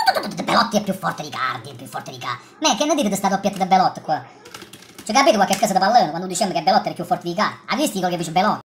Belotti è più forte di Cardi, è più forte di Cardi. Me, che ne dite di sta doppietta di Belotti qua? Cioè, capite qualche cosa da pallone quando diciamo che Belotti è più forte di Cardi? Ha visto quello che dice Belotti?